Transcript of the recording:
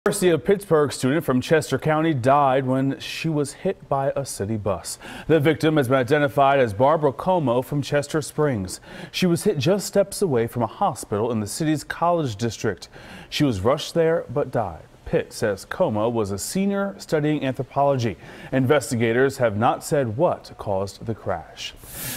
University of Pittsburgh student from Chester County died when she was hit by a city bus. The victim has been identified as Barbara Como from Chester Springs. She was hit just steps away from a hospital in the city's college district. She was rushed there but died. Pitt says Como was a senior studying anthropology. Investigators have not said what caused the crash.